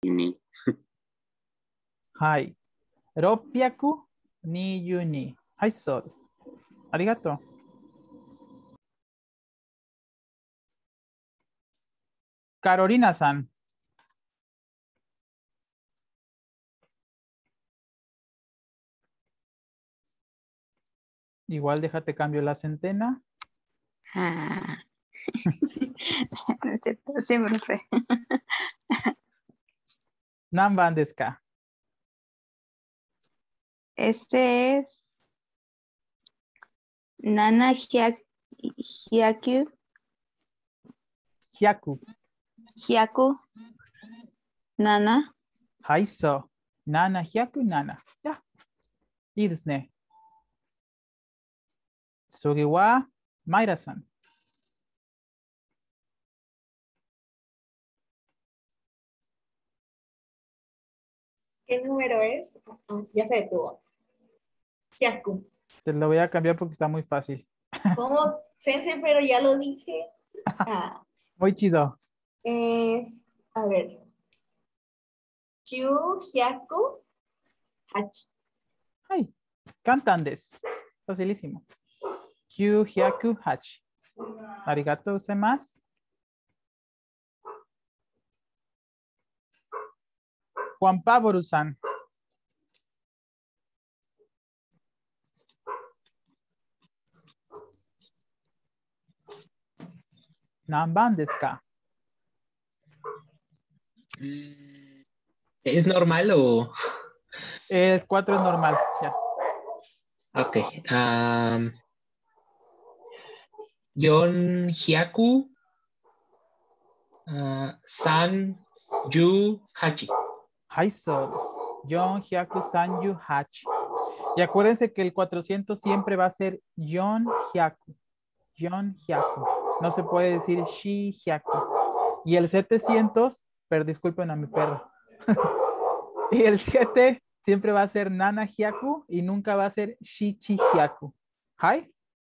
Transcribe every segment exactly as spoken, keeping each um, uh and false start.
に。 はい。ろっぴゃくにじゅうに。はい、そうです。ありがとう。Carolina San. Igual déjate cambio la centena. Ah. No es cierto, sí, profe. Namban desu ka? Este es Nana Hyak- Hyaku. Hyaku. Hyaku. Nana. はい、そう。ななひゃくなな。や。いいですね。それは、マイラさん。 ¿Qué número es? Ah, ya se detuvo. Hyaku. Te lo voy a cambiar porque está muy fácil. ¿Cómo? Sensei, pero ya lo dije. Ah, Muy chido. eh, a ver. Kyu Hyaku Hachi. はい。簡単です。Facilísimo. Kyu hyaku hachi. Arigatou gozaimasu. Juan Pablo San. Nanban desu ka? Mm, ¿Es normal o...? Es cuatro es normal. Ya. Ok. am, Yon Hyaku ah, San Yu Hachi. Hai,そうです。Yon hyaku sanju hachi. Y acuérdense que el cuatrocientos siempre va a ser Yon hyaku. Yon hyaku. No se puede decir shi hyaku. Y el setecientos, pero disculpen a mi perro. Y el siete siempre va a ser nana hyaku y nunca va a ser shichi hyaku. ¿Hai?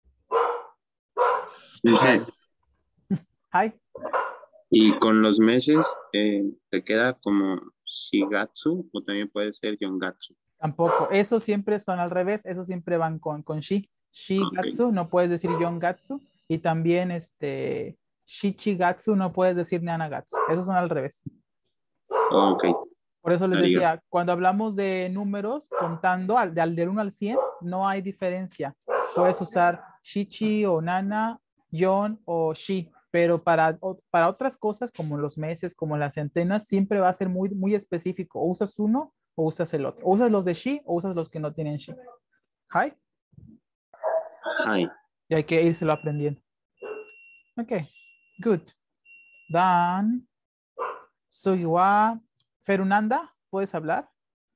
Sensei, ¿Hai? y con los meses eh, te queda como Shigatsu o también puede ser Yongatsu. Tampoco. Esos siempre son al revés. Esos siempre van con, con shi. Shigatsu, no puedes decir yongatsu. Y también este shichigatsu, no puedes decir nanagatsu. Esos son al revés. Ok. Por eso les Arigato. decía, cuando hablamos de números, contando al, del, del uno al cien, no hay diferencia. Puedes usar shichi o nana, yon o shi, pero para, o- para otras cosas como los meses, como las centenas, siempre va a ser muy, muy específico. O usas uno o usas el otro. O usas los de shi o usas los que no tienen shi. ¿Hi? Hi. Y hay que írselo aprendiendo. Ok, good. Dan, Sugiwa, Fernanda, ¿puedes hablar?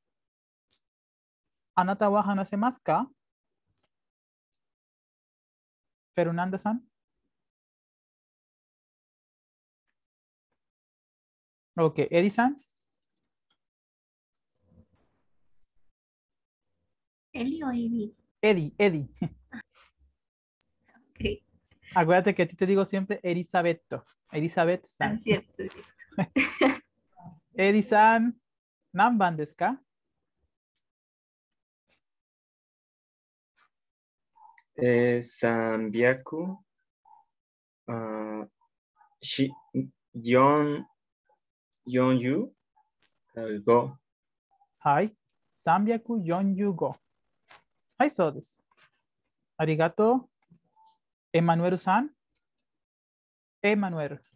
Anata wa hanasemasu ka? Fernanda-san. Ok, Eddie-san. Eli o Eddie. Eddie, Eddie. Ok. Acuérdate que a ti te digo siempre Elisabetto. Ah, Elizabeth-san. cierto, cierto. Eddie-san, nanban desu ka? Eh, Sambiaku. ah, shi, yon, yon yu. ah, go. Hai. Sambiaku yonjugo. Hai, so desu. Arigato. Emanuel-san. Emanuel.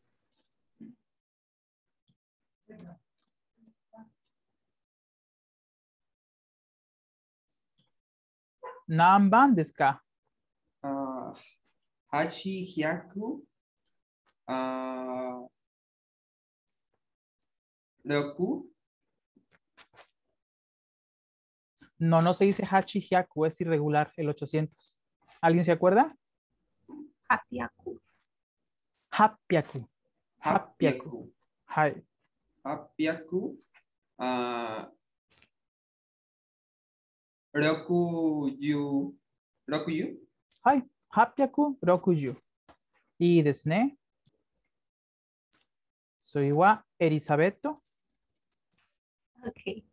Nanban desu ka? Ah, Hachi Hyaku. ah, Roku. No, no se dice hachi hyaku, es irregular, el ochocientos. ¿Alguien se acuerda? Hapiaku. Happiaku. Happiaku. Hapyaku. Hai. Hapyaku. ah, Roku Yu. Roku Yu. はい。はっぴゃくろくじゅう。いいですね。それはエリザベット。 Okay.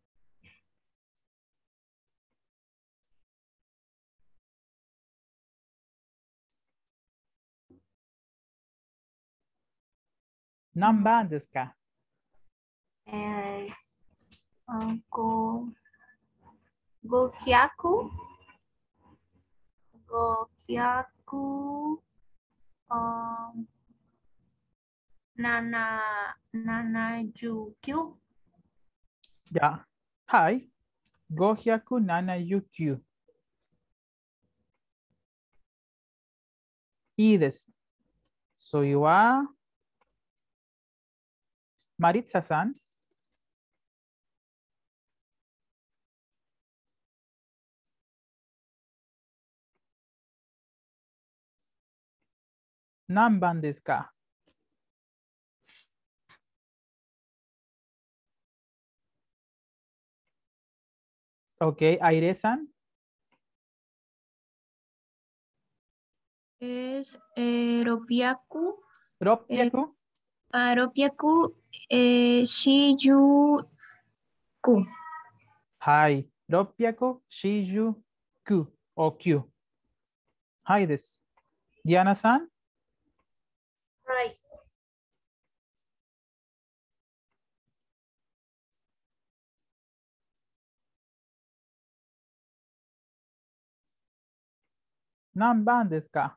Namba desu ka? Es uh, go Gohyaku. Gohyaku. Um, Nana Nana Jukyu. Ya. Hai. Gohyaku nana yukyu. いいです。それは、マリッツァさん。何番ですか? Ok, Aire-san. Es eh, Ropiaku. Ropiaku. Ah, Ropiaku eh, Shijuku. Hai. Ropiaku Shijuku. O Q. Hai desu. Diana-san. はい。 何番ですか?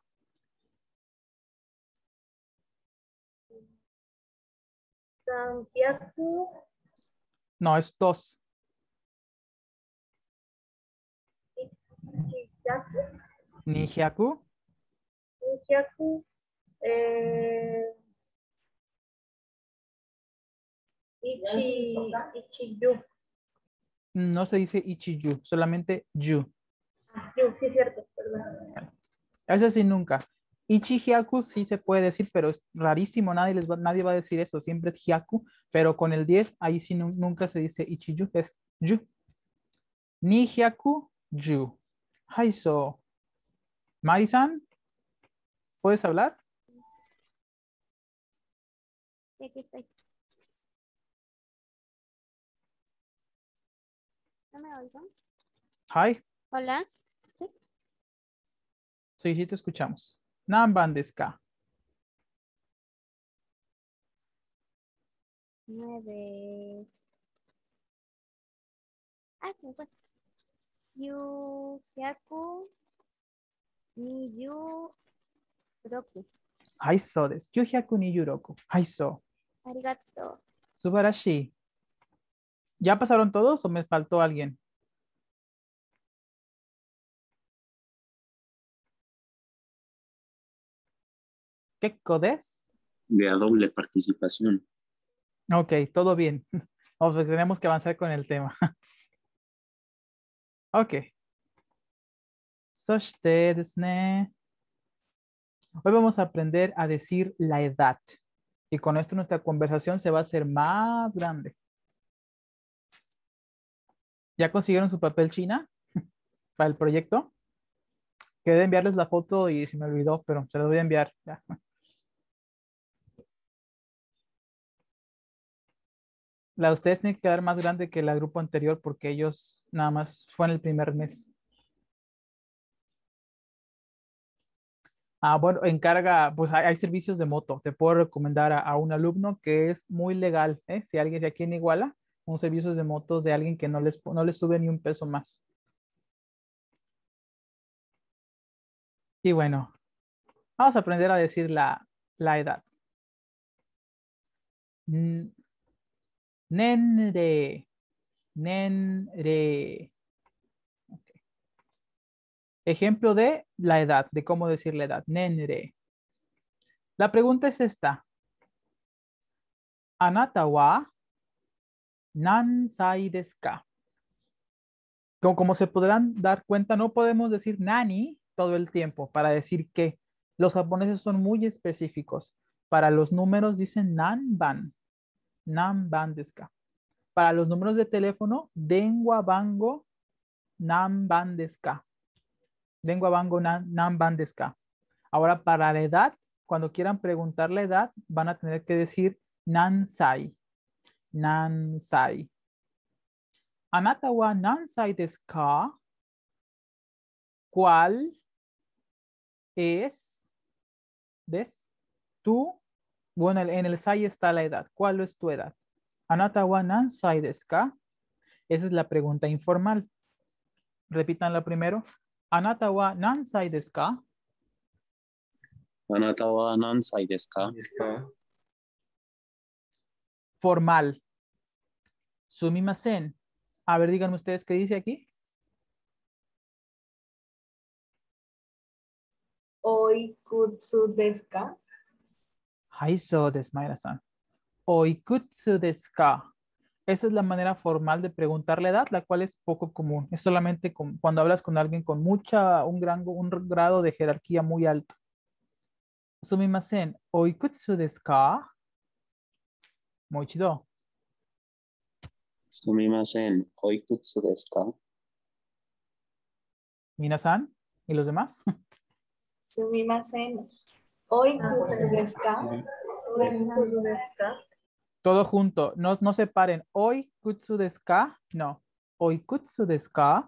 Santiago. No, es dos. Ichiyaku. Nihiaku. Ichiyaku. Eh, Ichi, Ichiyu. No se dice Ichiyu, solamente Yu. Yu, sí, cierto, perdón. Ese sí nunca. Ichi-hyaku sí se puede decir, pero es rarísimo. Nadie, les va, nadie va a decir eso. Siempre es hyaku, pero con el diez, ahí sí nu- nunca se dice Ichiyu, es Yu. Ni-hyaku, Yu. Haiso. Mari-san, ¿puedes hablar? Sí, aquí estoy. ¿No me oigo? Hi. Hola. Sí, sí te escuchamos. Nanban desu ka? Nueve. Ah, se me fue. Yuhyaku. Niyu. Roku. Haiso desu. Yuhyaku ni yuroku. Haiso. Arigato. Subarashi. ¿Ya pasaron todos o me faltó alguien? ¿Kekko desu? De a doble participación. Ok, todo bien. O sea, tenemos que avanzar con el tema. Ok. そしてですね。Hoy vamos a aprender a decir la edad. Y con esto nuestra conversación se va a hacer más grande. ¿Ya consiguieron su papel china para el proyecto? Quedé enviarles la foto y se me olvidó, pero se los voy a enviar. Ya. La de ustedes tiene que quedar más grande que la grupo anterior porque ellos nada más fue en el primer mes. Ah, bueno, encarga, pues hay, hay servicios de moto. Te puedo recomendar a, a un alumno que es muy legal, ¿eh? Si alguien de aquí en Iguala, un servicio de moto de alguien que no les, no les sube ni un peso más. Y bueno, vamos a aprender a decir la, la edad. N- Nenre. Nenre. Ok. Ejemplo de la edad, de cómo decir la edad. Nenre. La pregunta es esta. Anata wa nansai desu ka? Como, como se podrán dar cuenta, no podemos decir nani todo el tiempo para decir que los japoneses son muy específicos. Para los números dicen nanban. Nanban desu ka? Para los números de teléfono, denwa bango nanban desu ka? Denwa bango nan, nanban desu ka? Ahora, para la edad, cuando quieran preguntar la edad, van a tener que decir nansai. Nansai. Anata wa nansai desu ka? ¿Cuál es des tú? Bueno, en el sai está la edad. ¿Cuál es tu edad? Anata wa nansai desu ka? Esa es la pregunta informal. Repítanla primero. Anata wa nansai desu ka? Anata wa nansai desu ka? Está. Formal. Sumimasen. A ver, díganme ustedes qué dice aquí. Oikutsu desu ka? Haiso desu, Mayra-san. Oikutsu desu ka? Esa es la manera formal de preguntar la edad, la cual es poco común. Es solamente con- cuando hablas con alguien con mucha, un, gran, un grado de jerarquía muy alto. Sumimasen. Oikutsu desu ka? Moichido. Sumimasen. Oikutsu desu ka? Minasan. ¿Y los demás? Sumimasen. Oikutsu desu ka? Sí. Oikutsu desu ka? Todo junto. No, no separen. Oikutsu desu ka? No. Oikutsu desu ka?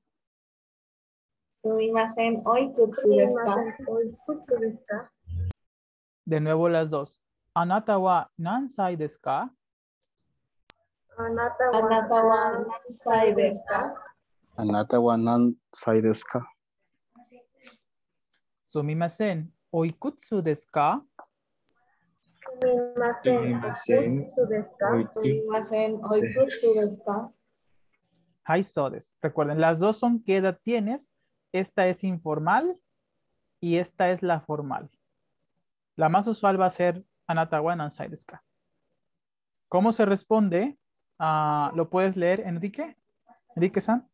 Sumimasen. Oikutsu desu ka? Oikutsu desu ka? De nuevo las dos. Anata wa nansai desu ka? Anata wa nansai desu ka? Anata wa nansai desu ka? Sumimasen. Oikutsu desu ka? Sumimasen. Oiku- Sumimasen. Oikutsu desu ka? Hai so desu. Recuerden, las dos son qué edad tienes. Esta es informal y esta es la formal. La más usual va a ser Anata wa nansai desu ka. ¿Cómo se responde? Ah, ¿lo puedes leer, Enrique? Enrique-san.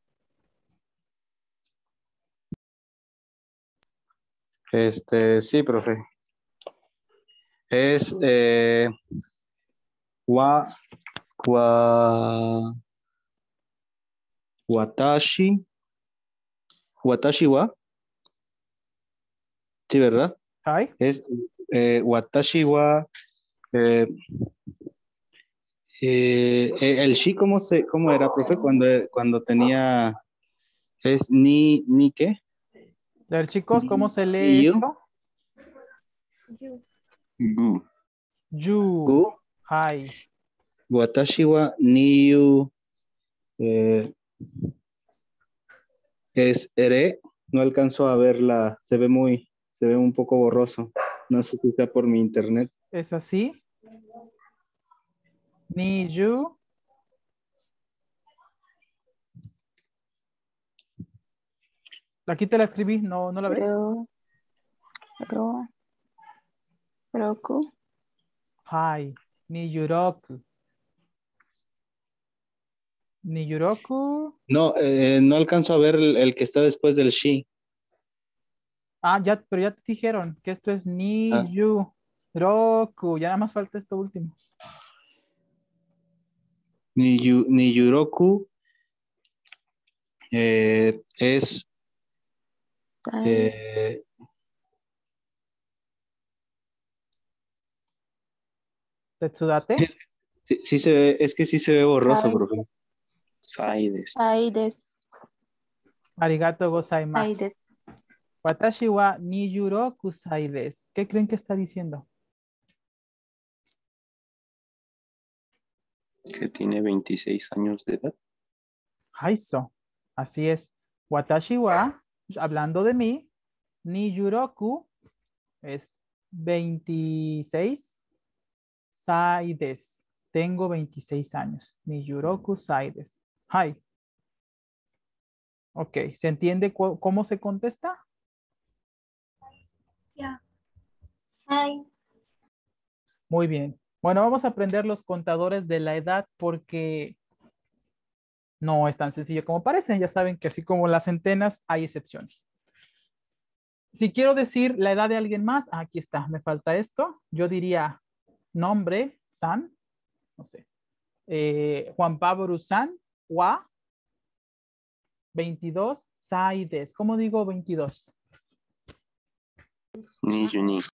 Este, sí, profe. Es eh, wa, wa, watashi, watashi wa. Sí, ¿verdad? Hai. Es eh, watashi wa. Eh, eh, eh, el shi, ¿cómo, se, ¿cómo era, profe? Cuando, cuando tenía, es ni, ni qué. A ver, chicos, ¿cómo se lee Ni yu. esto? You. Gu. Yu. Gu. Hai. Watashi wa ni yu. Eh, es ere. No alcanzo a verla. Se ve muy, se ve un poco borroso. No sé si está por mi internet. ¿Es así? Ni yu. Aquí te la escribí, ¿no, no la ves? Ro, ro, roku, Hai. Ni yuroku. Ni yuroku. No, eh, no alcanzo a ver el, el que está después del shi. Ah, ya, pero ya te dijeron que esto es ni Ah. yu roku. Ya nada más falta esto último. Ni, yu, ni yuroku eh, es tai, eh, Tetsudate. sí, sí se ve, es que sí se ve borroso, Ai. profe. Sai desu. tai desu, Arigato tai gozaimasu. desu. Watashi wa ni yuroku sai desu. ¿Qué creen que está diciendo? Que tiene veintiséis años de edad. Haiso. Así es. Watashi wa, hablando de mí, ni yuroku es veintiséis. Sai desu. Tengo veintiséis años. Ni yuroku sai desu. Hai. Ok, ¿se entiende cu- cómo se contesta? Hi. Muy bien. Bueno, vamos a aprender los contadores de la edad porque no es tan sencillo como parece. Ya saben que así como las centenas hay excepciones. Si quiero decir la edad de alguien más, aquí está, me falta esto. Yo diría nombre, san, no sé. Eh, Juan Pablo San, wa, veintidós, saides. ¿Cómo digo veintidós? Ni yu ni.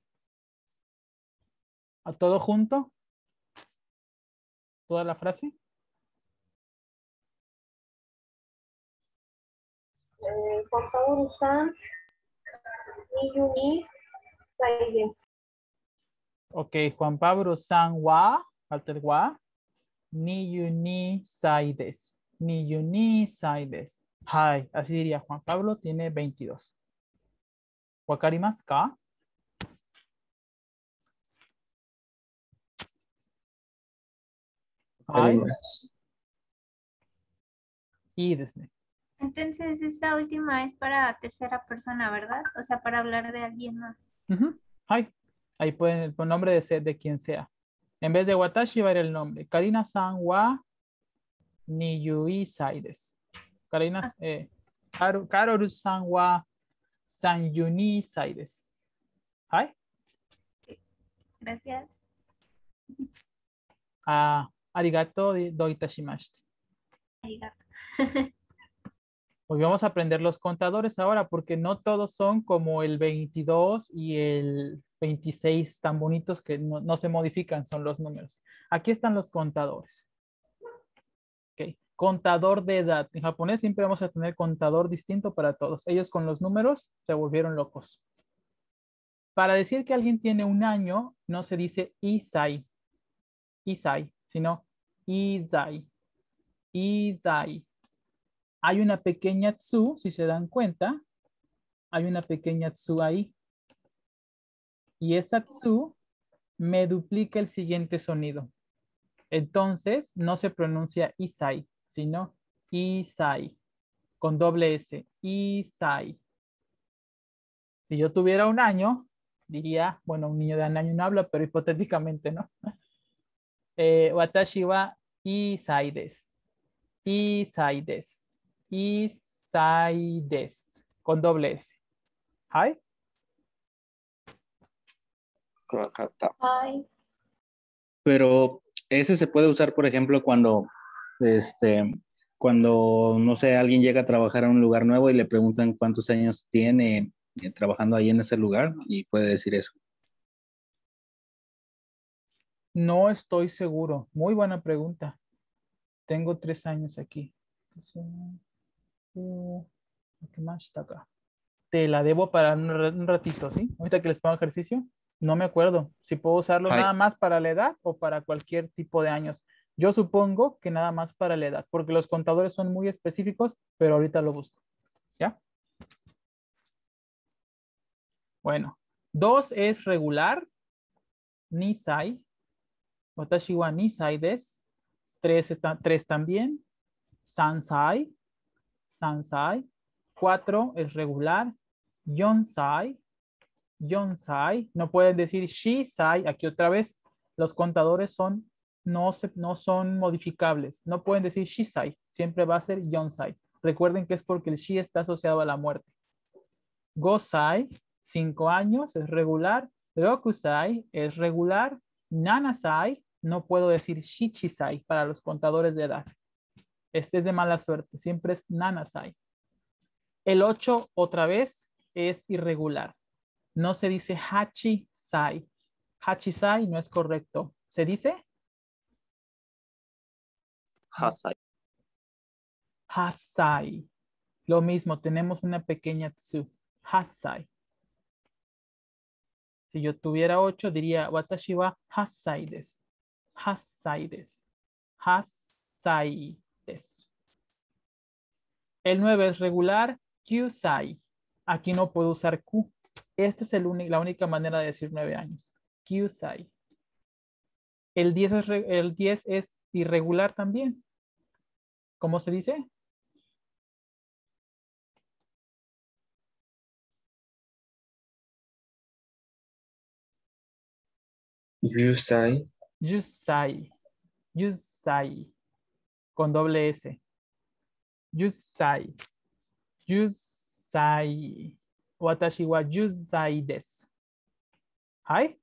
¿A todo junto? ¿Toda la frase? Juan Pablo San, niyu ni sai desu. Ok, Juan Pablo San wa, falta el wa. Niyu ni sai desu. Niyu ni sai desu. Hai, así diría Juan Pablo, tiene veintidós. ¿Wakarimasu ka? Hai. Y desne. Entonces, esta última es para tercera persona, ¿verdad? O sea, para hablar de alguien más. Ujú. Hai. Ahí pueden el nombre de ser de quien sea. En vez de watashi va a ir el nombre. Karina-san wa niyui sai desu. Karina, Ah. eh, Karu- Karoru-san wa sanyuni sai desu. Hai. Gracias. Ah, arigato do itashimashite. Arigato. Hoy vamos a aprender los contadores ahora porque no todos son como el veintidós y el veintiséis tan bonitos que no, no se modifican, son los números. Aquí están los contadores. Ok. Contador de edad. En japonés siempre vamos a tener contador distinto para todos. Ellos con los números se volvieron locos. Para decir que alguien tiene un año, no se dice isai, isai, sino izai, izai. Hay una pequeña tsu, si se dan cuenta. Hay una pequeña tsu ahí. Y esa tsu me duplica el siguiente sonido. Entonces, no se pronuncia isai, sino isai, con doble S. Isai. Si yo tuviera un año, diría, bueno, un niño de un año no habla, pero hipotéticamente, ¿no? Eh, watashi wa isai desu. Isai desu. Isai desu. Con doble S. ¿Hai? Ay, Pero ese se puede usar, por ejemplo, cuando, este, cuando, no sé, alguien llega a trabajar a un lugar nuevo y le preguntan cuántos años tiene eh, trabajando ahí en ese lugar y puede decir eso. No estoy seguro. Muy buena pregunta. Tengo tres años aquí. ¿Qué más está acá? Te la debo para un ra- un ratito, ¿sí? Ahorita que les pongo ejercicio, no me acuerdo si puedo usarlo Ay. nada más para la edad o para cualquier tipo de años. Yo supongo que nada más para la edad, porque los contadores son muy específicos, pero ahorita lo busco. ¿Ya? Bueno, dos es regular. Nisai. Watashi wa nisai desu. Tres, está, tres también. Sansai. Sansai. Cuatro es regular. Yonsai. Yonsai. No pueden decir shisai. Aquí otra vez los contadores son, no, se, no son modificables. No pueden decir shisai. Siempre va a ser yonsai. Recuerden que es porque el shi está asociado a la muerte. Gosai, cinco años, es regular. Rokusai es regular. Nanasai, no puedo decir shichisai para los contadores de edad. Este es de mala suerte. Siempre es nanasai. El ocho, otra vez, es irregular. No se dice hachisai. Hachisai no es correcto. ¿Se dice? Hasai. Hasai. Lo mismo, tenemos una pequeña tsu. Hasai. Si yo tuviera ocho, diría watashi wa hasai desu. Hasai desu. Hasai desu. El nueve es regular. Kyusai. Aquí no puedo usar Q. Esta es el uni- la única manera de decir nueve años. Kyusai. El diez es, re- el diez es irregular también. ¿Cómo se dice? Yusai. Yusai. Yusai. Con doble S. Yusai. Yusai. Watashi wa yusai desu. ¿Hai?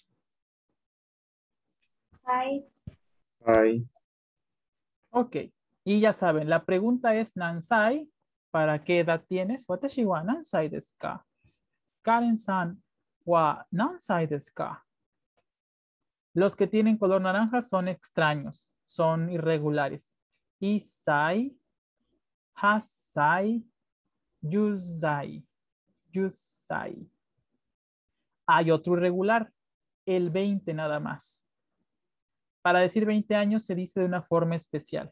ay, Ai. Ok. Y ya saben, la pregunta es Nansai. ¿Para qué edad tienes? Watashi wa nansai desu ka? Karen-san wa nansai desu ka? Los que tienen color naranja son extraños, son irregulares. Isai, hasai, Yusai. Yusai. Hay otro irregular, el veinte nada más. Para decir veinte años se dice de una forma especial.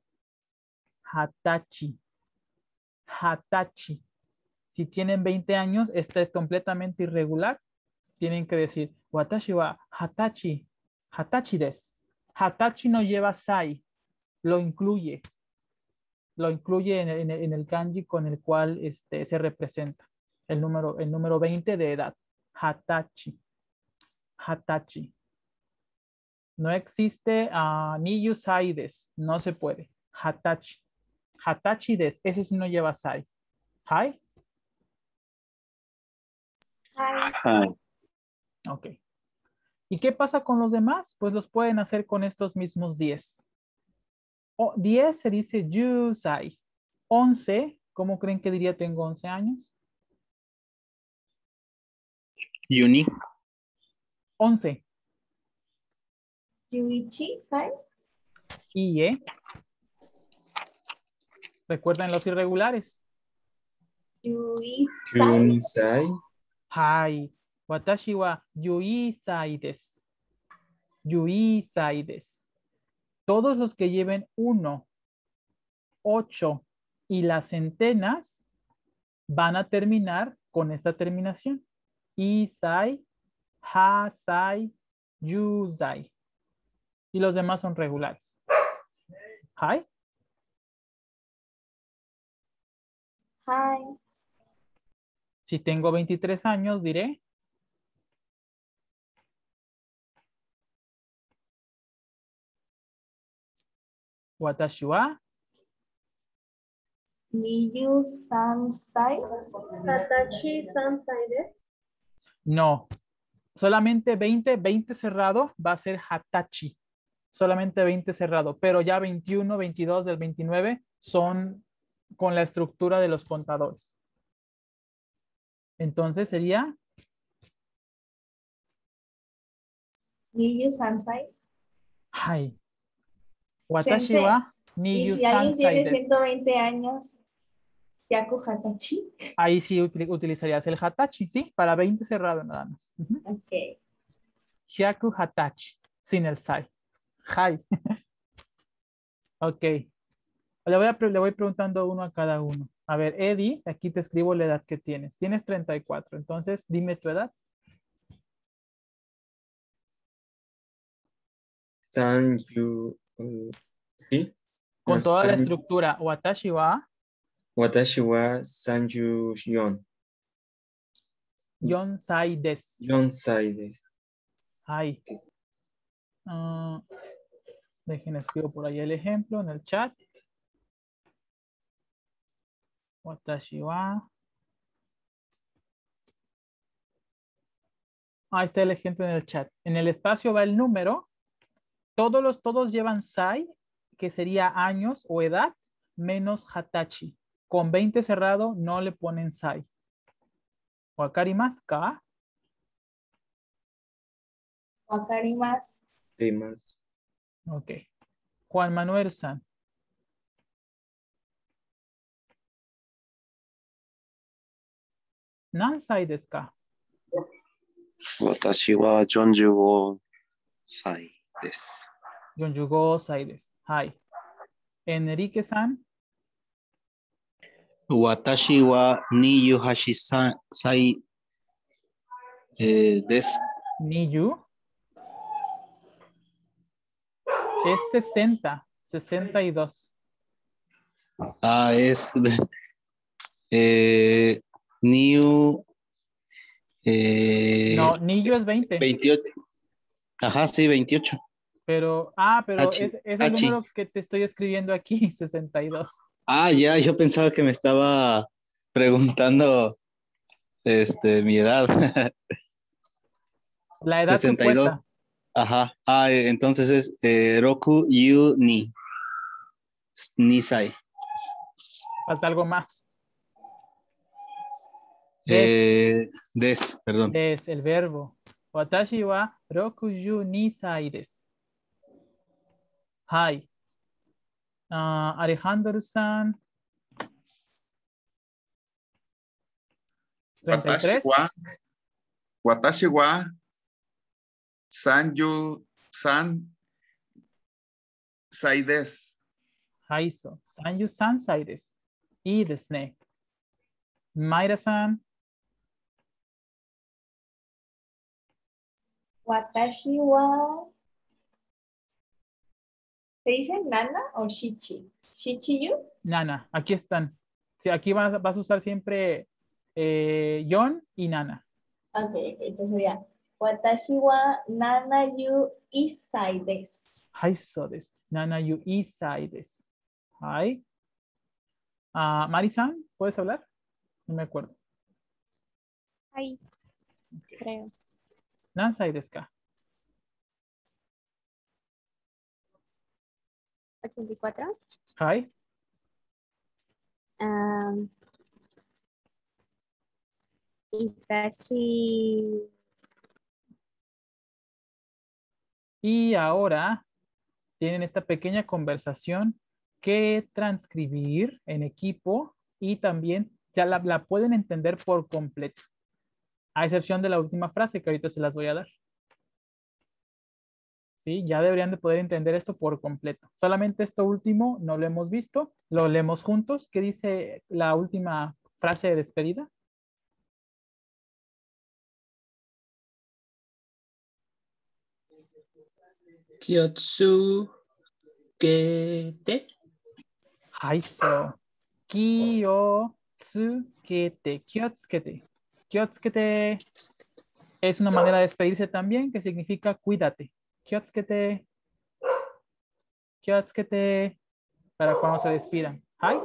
Hatachi. Hatachi. Si tienen veinte años, esta es completamente irregular. Tienen que decir, watashi wa hatachi. Hatachi desu. Hatachi no lleva sai. Lo incluye. Lo incluye en el, en el kanji con el cual este, se representa el número, el número veinte de edad. Hatachi. Hatachi. No existe uh, ni yusai des. No se puede. Hatachi. Hatachi des. Ese sí no lleva sai. ¿Hai? Hi. Ok. ¿Y qué pasa con los demás? Pues los pueden hacer con estos mismos diez. O diez se dice yusai. once, ¿cómo creen que diría tengo once años? Yuni. once. Yuichi, sai. Ie. Recuerden los irregulares. Yuisai. Yunisai. Hai. Watashi wa yuisai desu. Yuisai desu. Todos los que lleven uno, ocho y las centenas van a terminar con esta terminación. Isai, hasai, yusai. Y los demás son regulares. Hai. Hi. Si tengo veintitrés años, diré. Watashi wa. Niyu sansai. Hatachi Sansai desu. No. Solamente veinte, veinte cerrado va a ser hatachi. Solamente veinte cerrado. Pero ya veintiuno, veintidós del veintinueve son con la estructura de los contadores. Entonces sería. Niyu sansai. Hai. Watashi Sensei, wa Y niyu si alguien sansai tiene desu. ciento veinte años, Yaku Hatachi. Ahí sí util- utilizarías el hatachi, ¿sí? Para veinte cerrado nada más. Ujú. Ok. Hyaku hatachi. Sin el sai. Hai. Ok. Le voy, a, pre- le voy preguntando uno a cada uno. A ver, Eddie, aquí te escribo la edad que tienes. Tienes treinta y cuatro. Entonces, dime tu edad. San yu. uh, ¿Sí? Con No, toda la san- estructura. Watashi wa Watashi wa sanju yon. yonsai desu. Yonsai desu. Hai. Ah, dejen escribo por ahí el ejemplo en el chat. Watashi wa. Ahí está el ejemplo en el chat. En el espacio va el número. Todos los, todos llevan sai, que sería años o edad, menos hatachi. Con veinte cerrado no le ponen sai. Wakarimasu ka? Wakarimasu. Rimas. Ok. Juan Manuel San. Nansai desu ka? 私はよんじゅうごさいです。 よんじゅうごさいです。はい。Enrique San. Watashi wa niyuhashi sai eh, desu. Niyu. Es sesenta. sesenta y dos. Ah, es eh, Niu. Eh, No, Niyu es veinte. veintiocho. Ajá, sí, veintiocho. Pero, ah, pero Hachi. es, es el Hachi. número que te estoy escribiendo aquí, sesenta y dos. Ah, ya, yo pensaba que me estaba preguntando este, mi edad. La edad sesenta y dos. supuesta. Ajá. Ah, eh, entonces es eh, Roku Yu Ni. Nisai. Falta algo más. Eh, des, perdón. Es el verbo. Watashi wa rokuju nisai desu. Hai. Ah, Alejandro-san. treinta y tres. Watashi wa, watashi wa sanju san sai desu. はい、そう。さんじゅうさんさいです。いいですね。マイラさん。 Watashi wa. ¿Se dice nana o shichi? ¿Shichi you? Nana, aquí están. Sí, aquí vas, vas a usar siempre eh, Yon y Nana. Ok, entonces sería Watashi wa nana yu isai desu. はい、そうです。Nana yu isai desu. はい。Ah, Mari-san, ¿puedes hablar? No me acuerdo. はい。creo. 何歳ですか? ochenta y cuatro. はい。 Um, Itachi. Y ahora tienen esta pequeña conversación que transcribir en equipo y también ya la, la pueden entender por completo. A excepción de la última frase que ahorita se las voy a dar. ¿Sí? Ya deberían de poder entender esto por completo. Solamente esto último no lo hemos visto. Lo leemos juntos. ¿Qué dice la última frase de despedida? Kyotsu kete. Haiso. Kiyotsukete. Kyotsukete. Kyotsukete. Es una manera de despedirse también que significa cuídate. Kyotsukete. Kyotsukete. Para cuando se despidan. ¿Hi?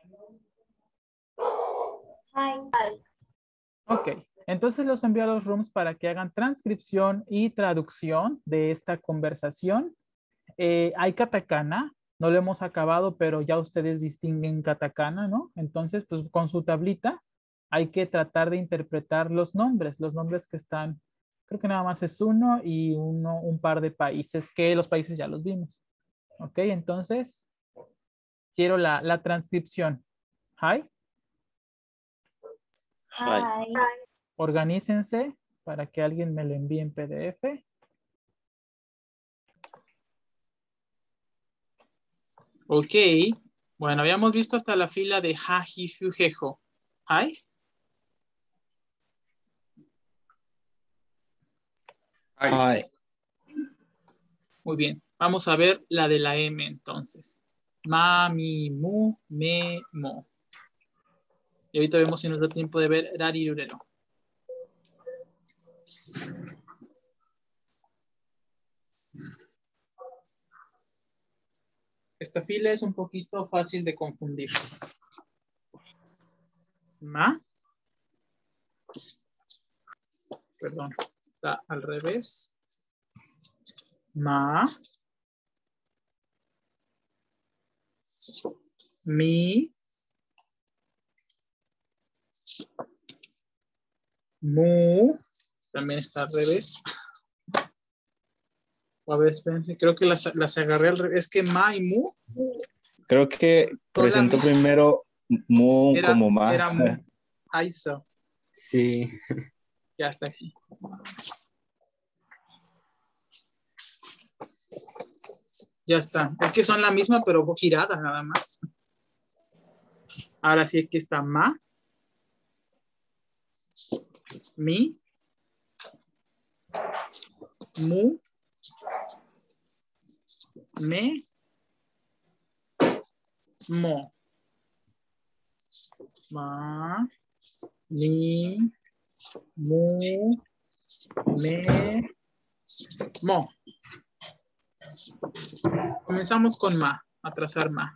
Hi. Ok. Entonces los envío a los rooms para que hagan transcripción y traducción de esta conversación. Eh, hay katakana. No lo hemos acabado, pero ya ustedes distinguen katakana, ¿no? Entonces, pues con su tablita hay que tratar de interpretar los nombres. Los nombres que están, creo que nada más es uno y uno, un par de países, que los países ya los vimos. Ok, entonces, quiero la, la transcripción. Hi. Hi. Organícense para que alguien me lo envíe en P D F. Ok. Bueno, habíamos visto hasta la fila de Haji Fujejo. Hi. Hi. Muy bien. Vamos a ver la de la M entonces. Ma, mi, mu, me, mo. Y ahorita vemos si nos da tiempo de ver Rari Rurero. Esta fila es un poquito fácil de confundir. Ma. Perdón, está al revés. Ma. Mi. Mu. También está al revés. A ver, espérenme, creo que las, las agarré al revés. Es que ma y mu. Creo que presentó mi- primero mu Era, como ma. era mu. Aiso. Sí. Ya está aquí. Ya está. Es que son la misma, pero girada nada más. Ahora sí, aquí está ma. Mi. Mu. Me. Mo. Ma. Mi. Mu. Me. Mo. Comenzamos con ma. A trazar ma.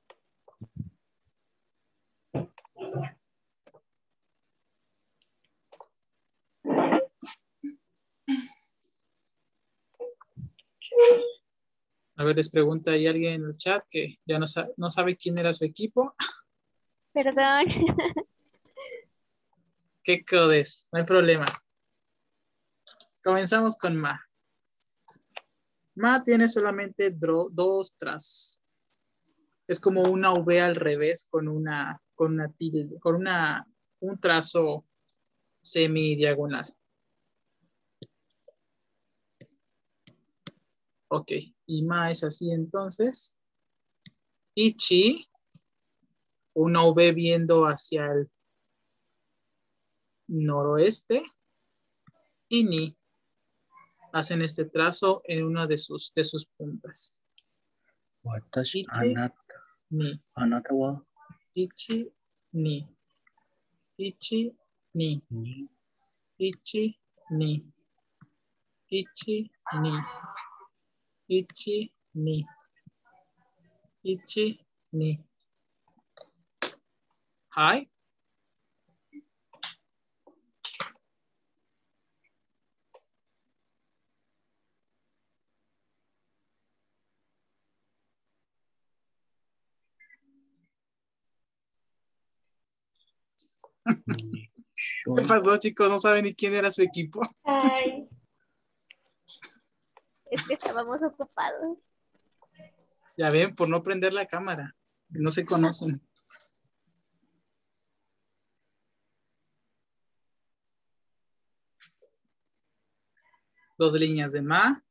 A ver, les pregunta ahí alguien en el chat que ya no, sa no sabe quién era su equipo. Perdón. ¿Qué codes? No hay problema. Comenzamos con ma. Ma tiene solamente dos trazos. Es como una V al revés con una, con una tilde, con una, un trazo semidiagonal. Ok, y ma es así entonces. Ichi, una V viendo hacia el noroeste. Y ni hacen este trazo en una de sus, de sus puntas. Watashi, Ichi, anata, ni. anata wa Ichi, ni. Ichi, ni. ni. Ichi, ni. Ichi, ni. Ichi, ni. Ichi, ni. Hi. ¿Qué pasó, chicos? No saben ni quién era su equipo. Ay. Es que estábamos ocupados. Ya ven, por no prender la cámara. No se conocen. Dos líneas de ma.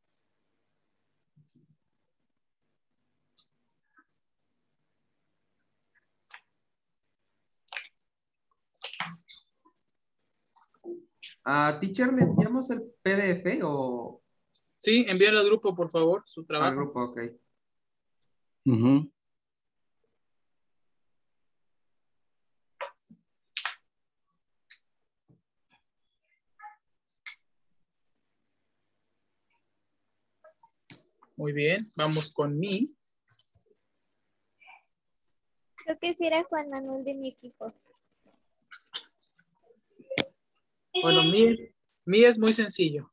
A teacher, ¿le enviamos el P D F o Sí, envíenlo al grupo, por favor, su al trabajo. grupo? Ok. Ujú. Muy bien, vamos con mi. Creo que sí era Juan Manuel de mi equipo. Bueno, mi, mi es muy sencillo.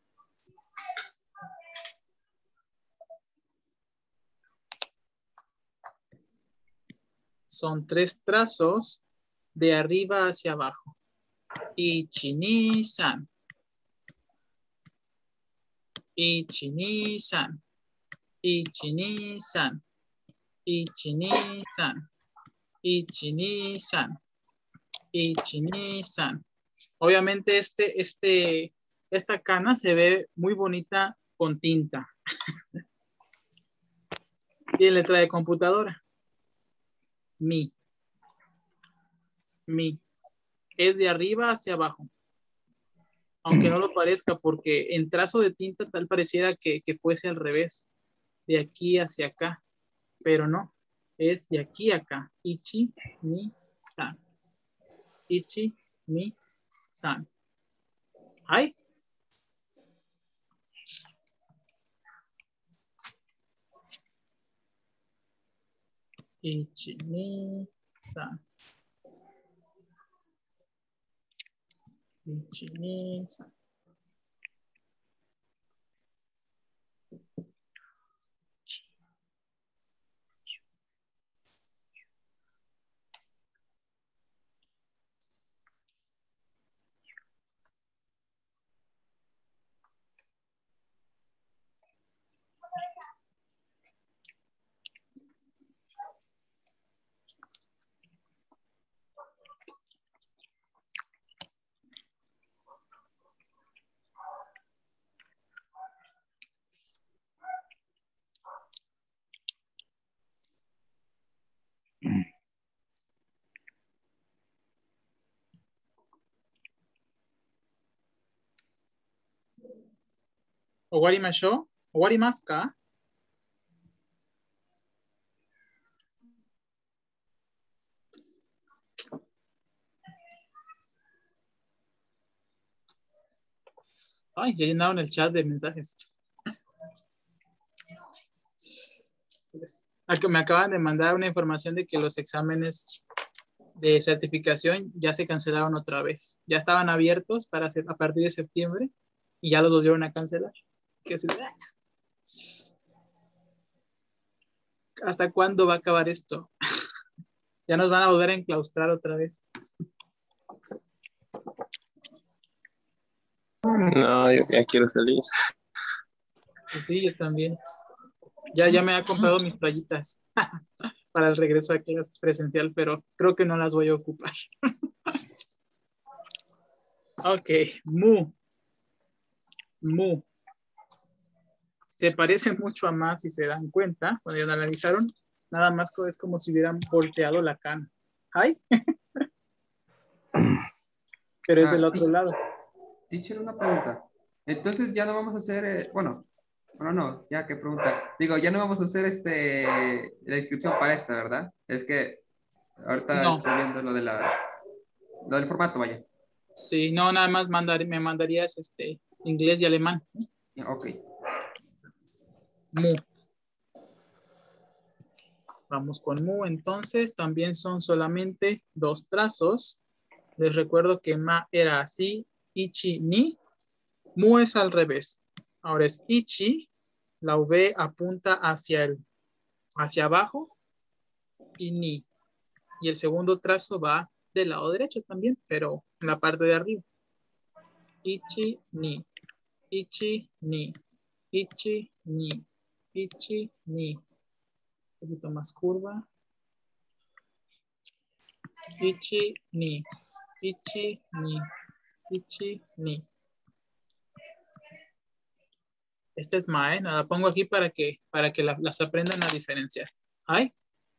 Son tres trazos de arriba hacia abajo. Ichi, ni, san. Ichi, ni, san. Ichi, ni, san. Ichi, ni, san. Ichi, ni, san. Ichi, ni, san. Obviamente este, este, esta cana se ve muy bonita con tinta. Tiene letra de computadora. Mi. Mi. Es de arriba hacia abajo. Aunque no lo parezca, porque en trazo de tinta tal pareciera que, que fuese al revés. De aquí hacia acá. Pero no. Es de aquí a acá. Ichi, ni, san. Ichi, ni, san. ¿Ay? Ichi, ni, san. Ichi, ni, san. ¿Owarimashou? ¿Owarimasu ka? Ay, ya llenaron el chat de mensajes. Me acaban de mandar una información de que los exámenes de certificación ya se cancelaron otra vez. Ya estaban abiertos para hacer a partir de septiembre y ya los volvieron a cancelar. ¿Qué es? ¿Hasta cuándo va a acabar esto? Ya nos van a volver a enclaustrar otra vez. No, yo ya quiero salir. Pues sí, yo también. Ya, ya me he comprado mis toallitas para el regreso a clase presencial, pero creo que no las voy a ocupar. Ok, mu. Mu. Se parece mucho a más si se dan cuenta, cuando ya lo analizaron, nada más es como si hubieran volteado la cana. ¿Ay? Pero es Ah, del otro ti- lado. Teacher, una pregunta. Entonces ya no vamos a hacer, eh, bueno, bueno, no, ya qué pregunta. Digo, ya no vamos a hacer este, la inscripción para esta, ¿verdad? Es que ahorita No. estoy viendo lo de las, lo del formato, vaya. Sí, no, nada más mandar, me mandarías este, inglés y alemán. Ok. Mu. Vamos con mu, entonces también son solamente dos trazos. Les recuerdo que ma era así, ichi, ni. Mu es al revés. Ahora es ichi, la V apunta hacia, el, hacia abajo y ni. Y el segundo trazo va del lado derecho también, pero en la parte de arriba. Ichi, ni. Ichi, ni. Ichi, ni. Ichi, ni. Un poquito más curva. Ichi, ni. Ichi, ni. Ichi, ni. Este es ma, ¿eh? Nada, pongo aquí para que, para que la, las aprendan a diferenciar. ¿Ay?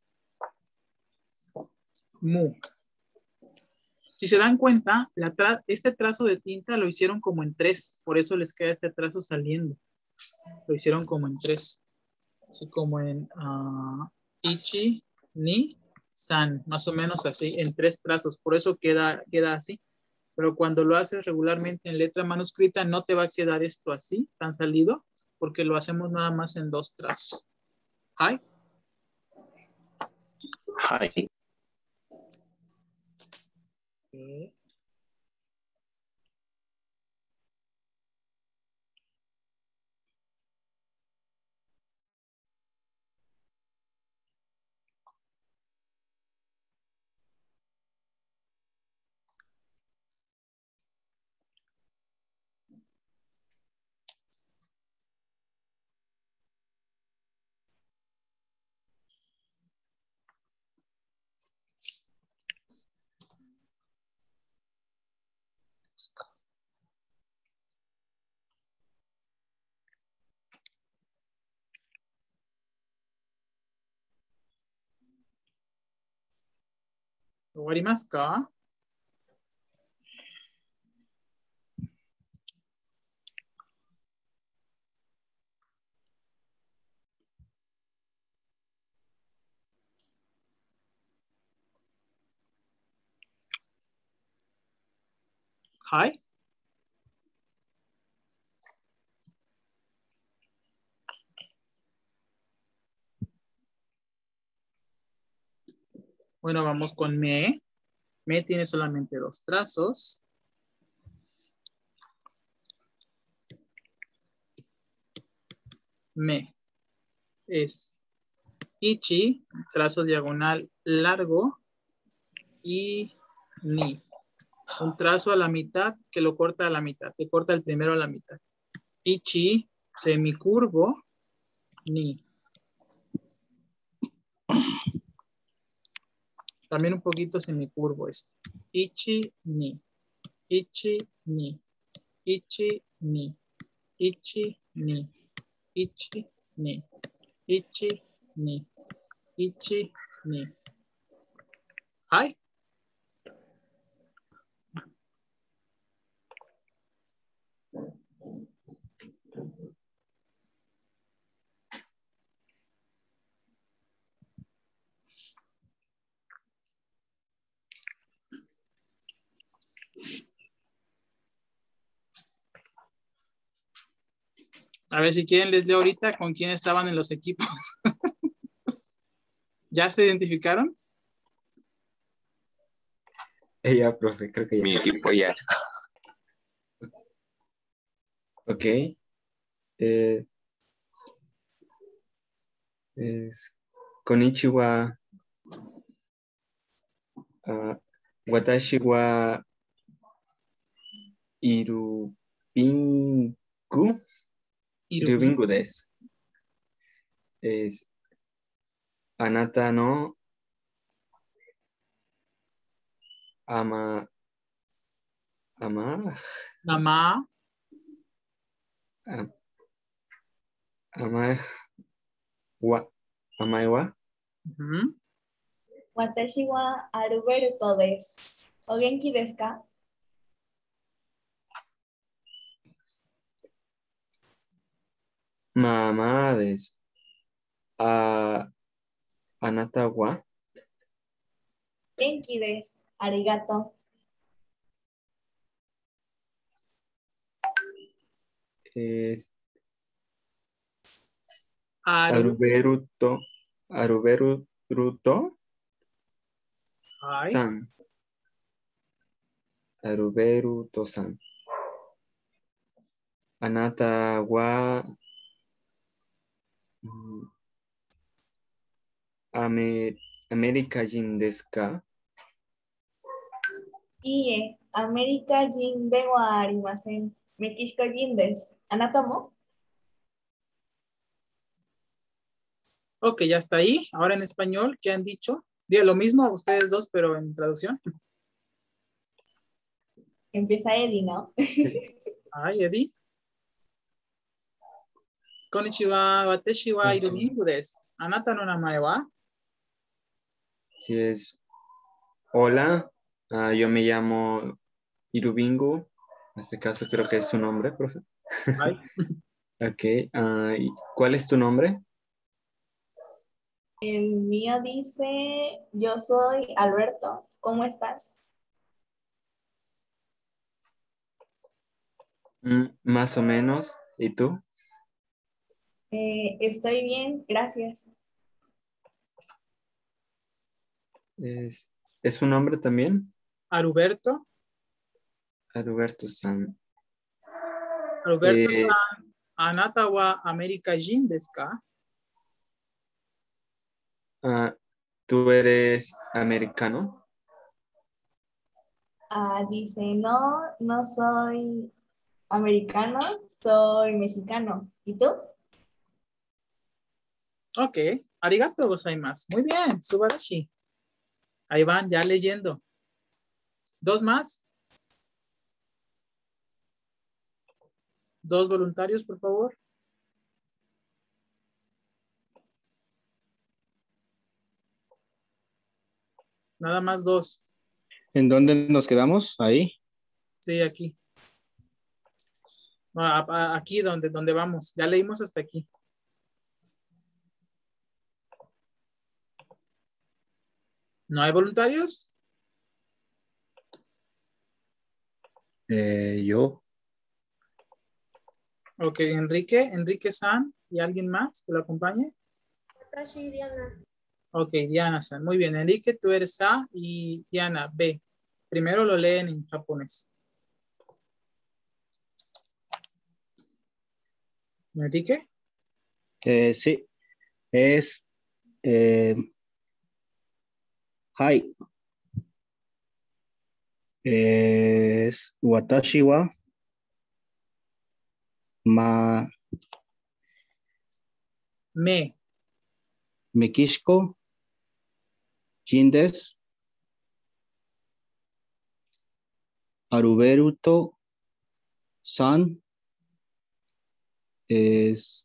Mu. Si se dan cuenta, la tra este trazo de tinta lo hicieron como en tres, por eso les queda este trazo saliendo. Lo hicieron como en tres. Así como en uh, ichi, ni, san, más o menos así, en tres trazos. Por eso queda, queda así. Pero cuando lo haces regularmente en letra manuscrita, no te va a quedar esto así, tan salido, porque lo hacemos nada más en dos trazos. ¿Ay? Hi. Okay. ¿終わりますか? ¿Hi? Bueno, vamos con me. Me tiene solamente dos trazos. Me es ichi, trazo diagonal largo, y ni. Un trazo a la mitad que lo corta a la mitad. Se corta el primero a la mitad. Ichi, semicurvo, ni. También un poquito semicurvo este. Ichi, ni. Ichi, ni. Ichi, ni. Ichi, ni. Ichi, ni. Ichi, ni. Ichi, ni. ¿Ay? A ver si quieren les leo ahorita con quién estaban en los equipos. ¿Ya se identificaron? Ella, profe, creo que ya. Mi equipo ya. Ok. Eh, es Konnichiwa. Uh, watashi wa irubinku. Irubinku desu. Es anata no ama Ama. Mamá. Am- Ama. Wa. Amaiwa. Ujú. Watashi wa Aruberto desu. O genki desu ka? Mamá des. A. Anata wa. Genki desu. Arigato. Es Aru. Aruberuto. Aruberuto. Ay. San. Aruberuto san. Anata wa. mm, Ame, America jin desu ka? Ie, América jin de wa arimasen. Mekishiko jin desu. Anata mo? Ok, ya está ahí. Ahora en español, ¿qué han dicho? Diga lo mismo a ustedes dos, pero en traducción. Empieza Eddie, ¿no? Ay, Eddie. Konnichiwa, watashi wa Konnichiwa. Irubingu desu. Anata no namae wa? Si es hola, ah, yo me llamo Irubingu. En este caso creo que es su nombre, profe. Ay. Ok. ah, ¿y ¿Cuál es tu nombre? El mío dice, yo soy Alberto. ¿Cómo estás? Mm, más o menos. ¿Y tú? Eh, estoy bien, gracias. ¿Es, ¿es su nombre también? Aruberto. Alberto San. Aruberto Eh, san. Anata wa America jin desu ka? ah, ¿Tú eres americano? Ah, dice, no, no soy americano, soy mexicano. ¿Y tú? Ok. Arigato gozaimasu. Muy bien. Subarashi. Ahí van, ya leyendo. ¿Dos más? Dos voluntarios, por favor. Nada más dos. ¿En dónde nos quedamos? Ahí. Sí, aquí. No, a- a- aquí donde, donde vamos. Ya leímos hasta aquí. ¿No hay voluntarios? Eh, yo. Ok, Enrique, Enrique San y alguien más que lo acompañe. Watashi Diana. Ok, Diana San. Muy bien, Enrique, tú eres A y Diana B. Primero lo leen en japonés. Enrique. Eh, sí. Es. Eh, hi. Es Watashi wa Ma Me. Mekishiko Jin desu. Aruberuto San es.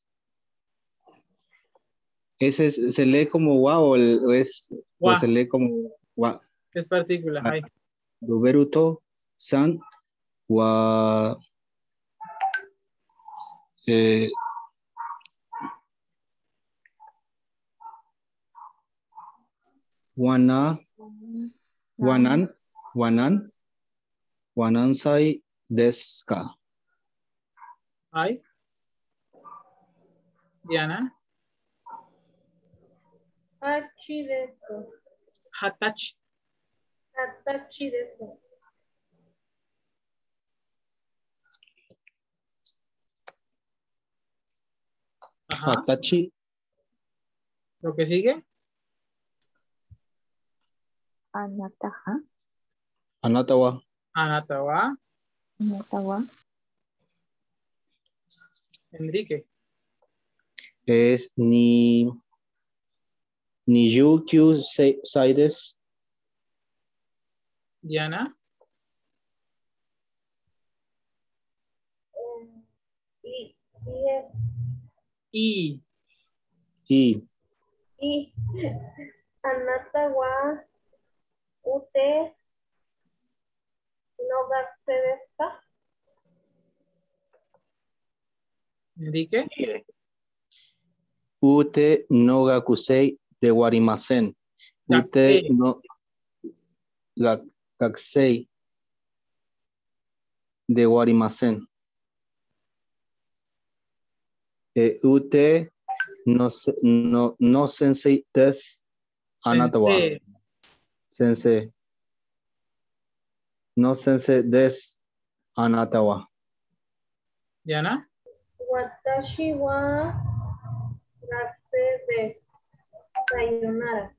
¿Ese es- se lee como wa o, el- o es o Wa. se lee como wa? Es partícula. Ay. Aruberuto San wa eh, wana wanan wanan wanansai desu ka? Ay. Diana. Hachi desu. Hatachi. Hatachi desu. Ajá. Hatachi. Lo que sigue. Anata ha. Anata wa Anata wa. Anata wa. Enrique. es ni Niyukyu sai desu. Diana. Y. Y. Y. Anata wa ute no gatse desu ka? Enrique. Ute no gakusei de warimasen. Ute Gakusei. no ga, gakusei de warimasen. Eh, ute no, se- no, no sensei des anata wa. Sensei. Sensei. No sensei des anata wa. Diana. Watashi wa gatse desu. Sayonara.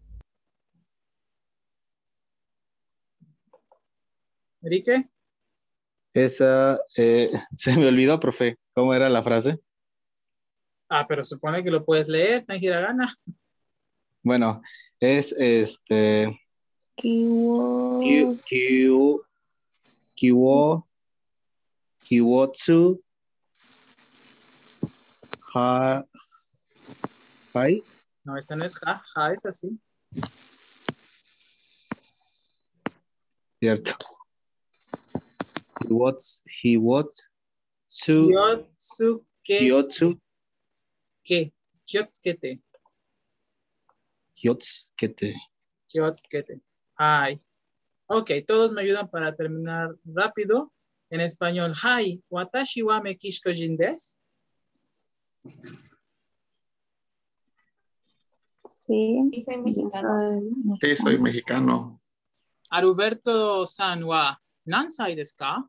Enrique. Esa, eh, se me olvidó, profe. ¿Cómo era la frase? Ah, pero supone que lo puedes leer, está en hiragana. Bueno, es este. Kiwo. Kyu, kyu, kiwo, kiwotsu, ha, hai, No, esa no es ja, ja, es así. cierto. Hiwotsu, hiwotsu, Kyotsuke. kyotsu, ¿Qué? Kyotsukete. kyotsukete. Kyotsukete. Ay. Ok, todos me ayudan para terminar rápido. En español, hi, watashi wa mekishiko-jin desu. Sí. Y soy Yo mexicano. soy Sí, soy mexicana. mexicano. Aruberto-san wa nansai desu ka?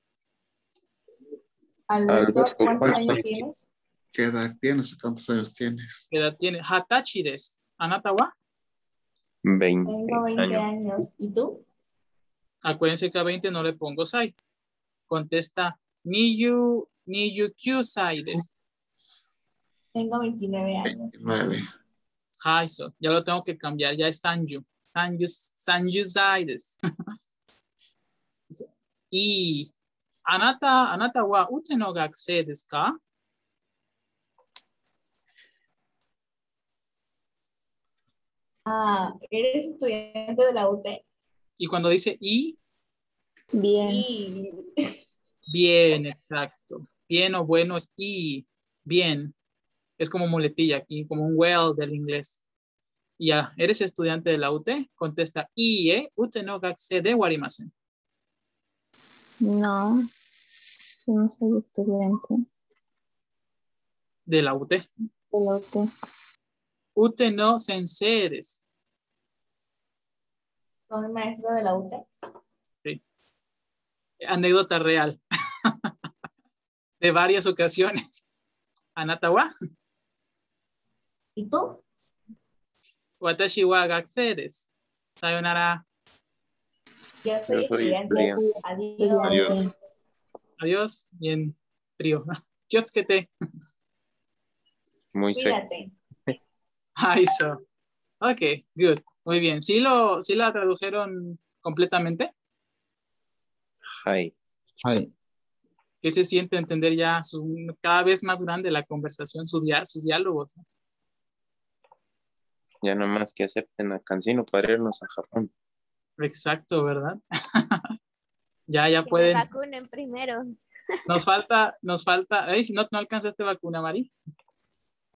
Alberto, Alberto, ¿cuántos años ¿cuántos- tienes? ¿Qué edad tienes o cuántos años tienes? ¿Qué edad tiene? Hatachi desu. Anata wa? veinte Tengo veinte años. años. ¿Y tú? Acuérdense que a veinte no le pongo sai. Contesta Niyu, Niyu Kyusai desu. Tengo veintinueve años. veintinueve. Hi, so. Ya lo tengo que cambiar, ya es Sanju. Sanju, Sanjusai desu. Y Anata, Anata wa ute no gakusei desu ka? Ah, ¿eres estudiante de la U T? Y cuando dice y, Bien. Y bien, exacto. Bien o bueno es y, bien. Es como muletilla aquí, como un well del inglés. Y ya, ¿eres estudiante de la U T? Contesta y, ¿eh? Ute no gakusei de warimasen. No. Yo no soy estudiante De la U T. de la U T. Ute no sensei desu. soy maestro de la U T. Sí. Anécdota real. De varias ocasiones. Anata wa? ¿Y tú? Watashi wa gakusei desu. Sayonara. Yo soy Yo soy estudiante. estudiante. Adiós. Adiós. Adiós. Y en frío. Kyotsukete. Muy seco. Cuídate. Ay, so. Ok, good. Muy bien. ¿Sí, lo, ¿Sí la tradujeron completamente? Hi. Hai. ¿Qué se siente entender ya su, cada vez más grande la conversación, su dia- sus diálogos? Ya nomás que acepten a Cancino para irnos a Japón. Exacto, ¿verdad? ya, ya Que me pueden. vacunen primero. Nos falta, nos falta. Ay, si no, no alcanzaste vacuna, Mari.